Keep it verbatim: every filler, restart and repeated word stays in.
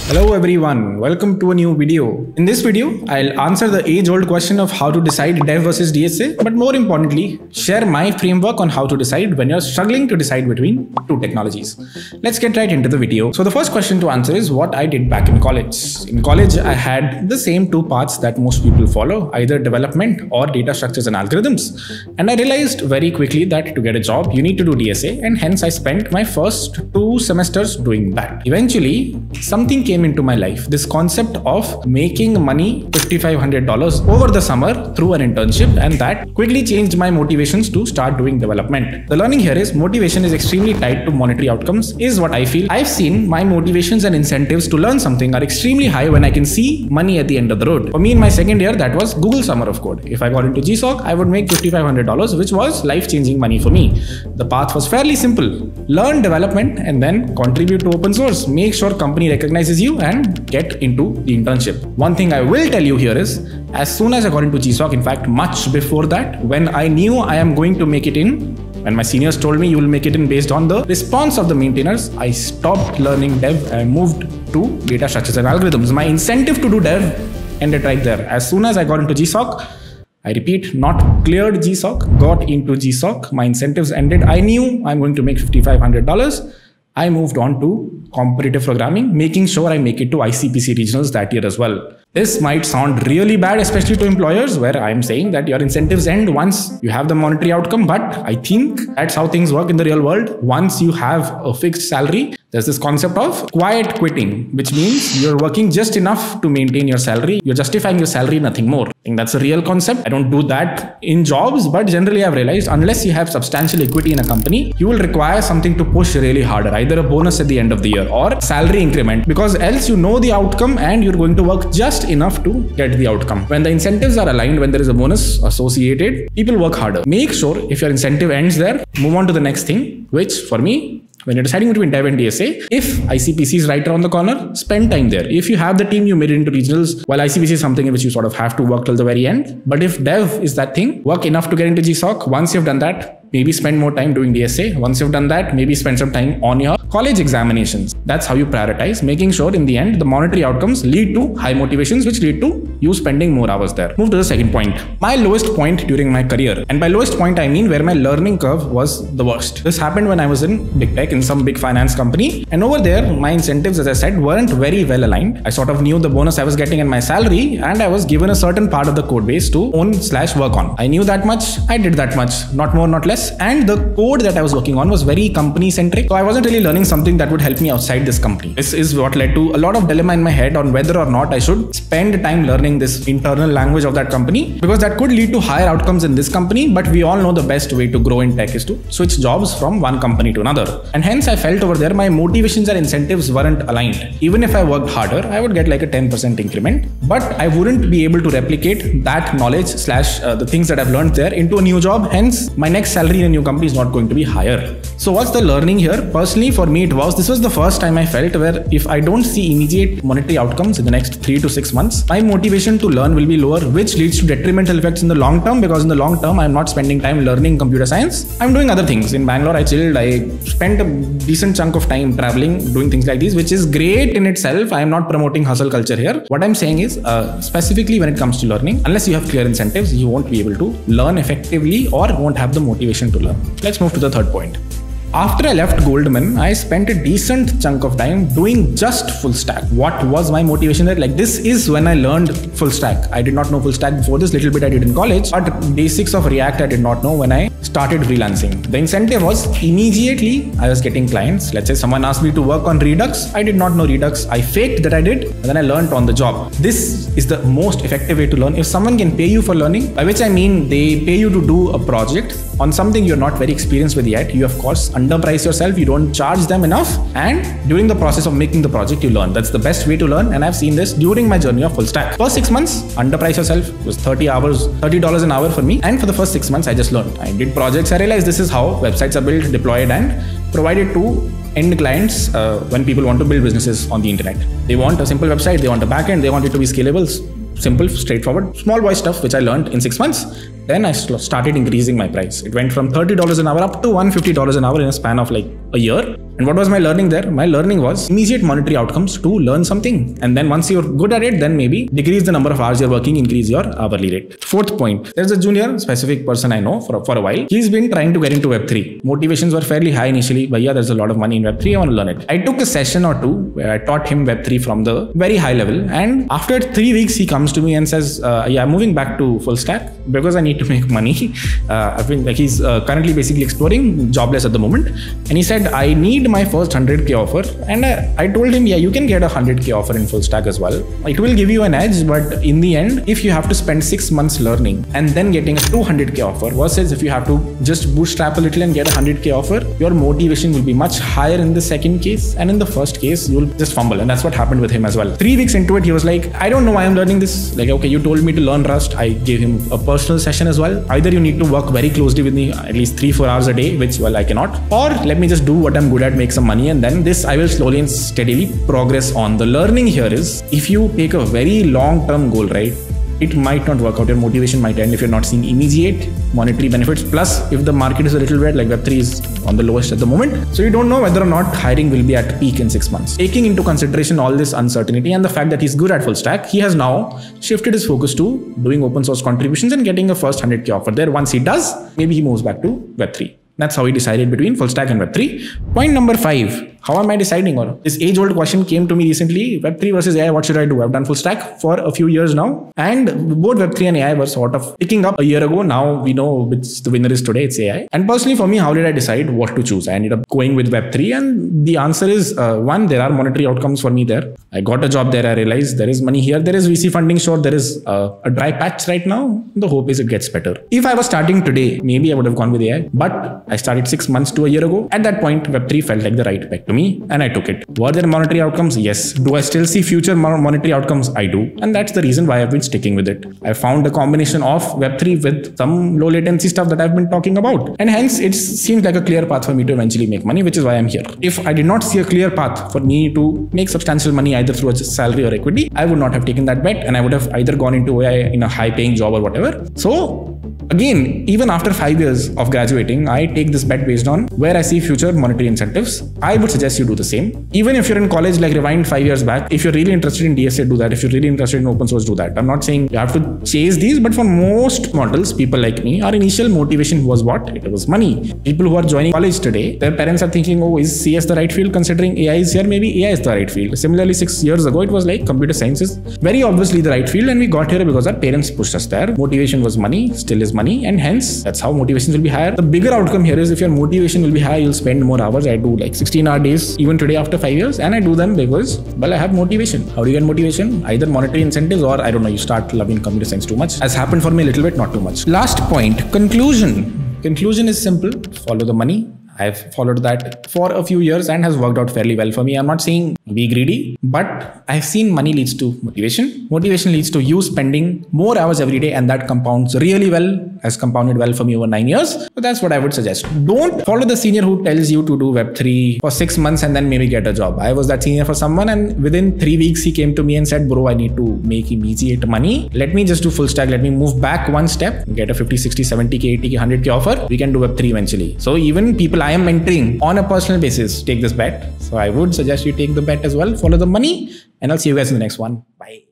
Hello everyone, welcome to a new video. In this video, I'll answer the age-old question of how to decide dev versus D S A, but more importantly, share my framework on how to decide when you're struggling to decide between two technologies. Let's get right into the video. So the first question to answer is what I did back in college. In college, I had the same two paths that most people follow, either development or data structures and algorithms. And I realized very quickly that to get a job, you need to do D S A, and hence I spent my first two semesters doing that. Eventually, something came into my life, this concept of making money five thousand five hundred dollars over the summer through an internship, and that quickly changed my motivations to start doing development. The learning here is motivation is extremely tied to monetary outcomes is what I feel. I've seen my motivations and incentives to learn something are extremely high when I can see money at the end of the road. For me in my second year, that was Google Summer of Code. If I got into G SOC, I would make five thousand five hundred dollars, which was life-changing money for me. The path was fairly simple. Learn development and then contribute to open source. Make sure company recognizes you and get into the internship. One thing I will tell you here is, as soon as I got into G SOC, in fact, much before that, when I knew I am going to make it in, when my seniors told me you will make it in based on the response of the maintainers, I stopped learning dev and moved to data structures and algorithms. My incentive to do dev ended right there. As soon as I got into G SOC, I repeat, not cleared G SOC, got into G SOC, my incentives ended. I knew I'm going to make five thousand five hundred dollars. I moved on to competitive programming, making sure I make it to I C P C regionals that year as well. This might sound really bad, especially to employers, where I'm saying that your incentives end once you have the monetary outcome, but I think that's how things work in the real world. Once you have a fixed salary, there's this concept of quiet quitting, which means you're working just enough to maintain your salary. You're justifying your salary, nothing more. I think that's a real concept. I don't do that in jobs, but generally I've realized unless you have substantial equity in a company, you will require something to push really harder, either a bonus at the end of the year or salary increment, because else you know the outcome and you're going to work just enough to get the outcome. When the incentives are aligned, when there is a bonus associated, people work harder. Make sure if your incentive ends there, move on to the next thing, which for me, when you're deciding between dev and D S A, if I C P C is right around the corner, spend time there. If you have the team, you made it into regionals, while I C P C is something in which you sort of have to work till the very end. But if dev is that thing, work enough to get into G SOC. Once you've done that, maybe spend more time doing D S A. Once you've done that, maybe spend some time on your college examinations. That's how you prioritize, making sure in the end, the monetary outcomes lead to high motivations, which lead to you spending more hours there. Move to the second point. My lowest point during my career. And by lowest point, I mean where my learning curve was the worst. This happened when I was in big tech, in some big finance company. And over there, my incentives, as I said, weren't very well aligned. I sort of knew the bonus I was getting and my salary, and I was given a certain part of the code base to own slash work on. I knew that much. I did that much, not more, not less. And the code that I was working on was very company centric. So I wasn't really learning something that would help me outside this company. This is what led to a lot of dilemma in my head on whether or not I should spend time learning this internal language of that company, because that could lead to higher outcomes in this company. But we all know the best way to grow in tech is to switch jobs from one company to another. And hence I felt over there, my motivations and incentives weren't aligned. Even if I worked harder, I would get like a ten percent increment, but I wouldn't be able to replicate that knowledge slash uh, the things that I've learned there into a new job. Hence my next salary in a new company is not going to be higher. So what's the learning here? Personally, for me, it was, this was the first time I felt where if I don't see immediate monetary outcomes in the next three to six months, my motivation to learn will be lower, which leads to detrimental effects in the long term, because in the long term, I'm not spending time learning computer science. I'm doing other things. In Bangalore, I chilled. I spent a decent chunk of time traveling, doing things like these, which is great in itself. I am not promoting hustle culture here. What I'm saying is, uh, specifically when it comes to learning, unless you have clear incentives, you won't be able to learn effectively or won't have the motivation to learn. Let's move to the third point. After I left Goldman, I spent a decent chunk of time doing just full stack. What was my motivation there? Like, this is when I learned full stack. I did not know full stack before this, little bit I did in college, but basics of React I did not know when I started freelancing. The incentive was immediately I was getting clients. Let's say someone asked me to work on Redux. I did not know Redux. I faked that I did, and then I learned on the job. This is the most effective way to learn. If someone can pay you for learning, by which I mean they pay you to do a project on something you're not very experienced with yet, you of course underprice yourself, you don't charge them enough, and during the process of making the project, you learn. That's the best way to learn, and I've seen this during my journey of full stack. First six months, underprice yourself. It was thirty hours, thirty dollars an hour for me, and for the first six months, I just learned. I did projects. I realized this is how websites are built, deployed, and provided to end clients uh, when people want to build businesses on the internet. They want a simple website, they want a backend, they want it to be scalable. Simple, straightforward, small boy stuff which I learned in six months. Then I started increasing my price. It went from thirty dollars an hour up to one hundred fifty dollars an hour in a span of like a year. And what was my learning there? My learning was immediate monetary outcomes to learn something. And then once you're good at it, then maybe decrease the number of hours you're working, increase your hourly rate. Fourth point, there's a junior specific person I know for, for a while. He's been trying to get into Web three. Motivations were fairly high initially, but yeah, there's a lot of money in Web three. I want to learn it. I took a session or two where I taught him Web three from the very high level. And after three weeks, he comes to me and says, uh, yeah, I'm moving back to full stack because I need to make money. Uh, I've been like, he's uh, currently basically exploring, jobless at the moment. And he said, I need my first one hundred K offer. And uh, I told him, yeah, you can get a one hundred K offer in full stack as well. It will give you an edge, but in the end, if you have to spend six months learning and then getting a two hundred K offer versus if you have to just bootstrap a little and get a one hundred K offer, your motivation will be much higher in the second case. And in the first case, you'll just fumble. And that's what happened with him as well. Three weeks into it, he was like, I don't know why I'm learning this. Like, okay, you told me to learn Rust. I gave him a personal session as well. Either you need to work very closely with me at least three, four hours a day, which, well, I cannot. Or let me just do what I'm good at, make some money, and then this I will slowly and steadily progress on. The learning here is, if you take a very long-term goal, right, it might not work out. Your motivation might end if you're not seeing immediate monetary benefits. Plus, if the market is a little weird, like Web three is on the lowest at the moment, so you don't know whether or not hiring will be at peak in six months. Taking into consideration all this uncertainty and the fact that he's good at full stack, he has now shifted his focus to doing open source contributions and getting a first one hundred K offer there. Once he does, maybe he moves back to Web three. That's how he decided between full stack and Web three. Point number five. How am I deciding? Or this age-old question came to me recently. Web three versus A I, what should I do? I've done full stack for a few years now. And both Web three and A I were sort of picking up a year ago. Now we know which the winner is today. It's A I. And personally for me, how did I decide what to choose? I ended up going with Web three. And the answer is, uh, one, there are monetary outcomes for me there. I got a job there. I realized there is money here. There is V C funding. Sure, there is uh, a dry patch right now. The hope is it gets better. If I was starting today, maybe I would have gone with A I. But I started six months to a year ago. At that point, Web three felt like the right bet to me. And I took it. Were there monetary outcomes? Yes. Do I still see future monetary outcomes? I do. And that's the reason why I've been sticking with it. I found a combination of Web three with some low latency stuff that I've been talking about. And hence it seems like a clear path for me to eventually make money, which is why I'm here. If I did not see a clear path for me to make substantial money either through a salary or equity, I would not have taken that bet and I would have either gone into A I in a high paying job or whatever. So again, even after five years of graduating, I take this bet based on where I see future monetary incentives. I would suggest you do the same. Even if you're in college, like rewind five years back, if you're really interested in D S A, do that. If you're really interested in open source, do that. I'm not saying you have to chase these, but for most models, people like me, our initial motivation was what? It was money. People who are joining college today, their parents are thinking, oh, is C S the right field? Considering A I is here, maybe A I is the right field. Similarly, six years ago, it was like computer science is very obviously the right field, and we got here because our parents pushed us there. Motivation was money, still is money, and hence that's how motivations will be higher. The bigger outcome here is if your motivation will be high, you'll spend more hours. I do like sixteen hour days even today after five years, and I do them because, well, I have motivation. How do you get motivation? Either monetary incentives or I don't know, you start loving computer science too much. Has happened for me a little bit, not too much. Last point, conclusion. Conclusion is simple. Follow the money. I've followed that for a few years and has worked out fairly well for me. I'm not saying be greedy, but I've seen money leads to motivation. Motivation leads to you spending more hours every day, and that compounds really well, has compounded well for me over nine years. So that's what I would suggest. Don't follow the senior who tells you to do Web three for six months and then maybe get a job. I was that senior for someone, and within three weeks he came to me and said, bro, I need to make immediate money. Let me just do full stack. Let me move back one step, get a fifty, sixty, seventy K, eighty K, one hundred K offer. We can do Web three eventually. So even people I am mentoring on a personal basis take this bet. So I would suggest you take the bet as well. Follow the money, and I'll see you guys in the next one. Bye.